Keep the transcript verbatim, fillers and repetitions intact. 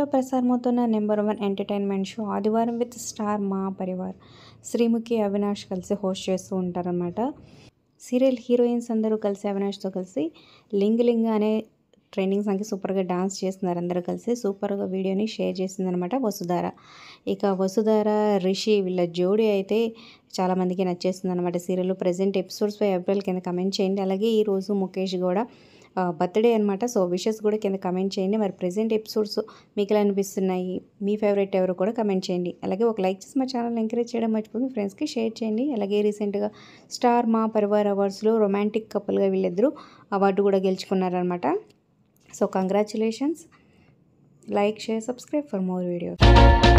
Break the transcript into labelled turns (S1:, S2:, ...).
S1: టీవీలో ప్రసారమవుతున్న number one entertainment show ఆదివారం విత్ స్టార్ మా పరివార్ శ్రీముఖి అవినాష్ కలిసి హోస్ట్ చేస్తూ ఉంటారనమాట. సీరియల్ హీరోయిన్స్ అందరూ కలిసి అవినాష్తో కలిసి లింగ్ లింగ్ అనే ట్రెండింగ్ సాంగ్కి సూపర్గా డాన్స్ చేస్తున్నారు. అందరూ కలిసి సూపర్గా వీడియోని షేర్ చేసిందనమాట వసుధార. ఇక వసుధార రిషి వీళ్ళ జోడీ అయితే చాలామందికి నచ్చేస్తుంది అనమాట. సీరియల్ ప్రజెంట్ ఎపిసోడ్స్పై ఏప్రిల్ కింద కమెంట్ చేయండి. అలాగే ఈరోజు ముఖేష్ కూడా బర్త్డే అనమాట. సో విషెస్ కూడా కింద కమెంట్ చేయండి. మరి ప్రజెంట్ ఎపిసోడ్స్ మీకు ఎలా అనిపిస్తున్నాయి, మీ ఫేవరెట్ ఎవరు కూడా కమెంట్ చేయండి. అలాగే ఒక లైక్ చేసి మా ఛానల్ ఎంకరేజ్ చేయడం మర్చిపోయి మీ ఫ్రెండ్స్కి షేర్ చేయండి. అలాగే రీసెంట్గా స్టార్ మా పరివార్ అవార్డ్స్లో రొమాంటిక్ కపుల్గా వీళ్ళిద్దరూ అవార్డు కూడా గెలుచుకున్నారనమాట. So congratulations. Like, share, subscribe for more videos.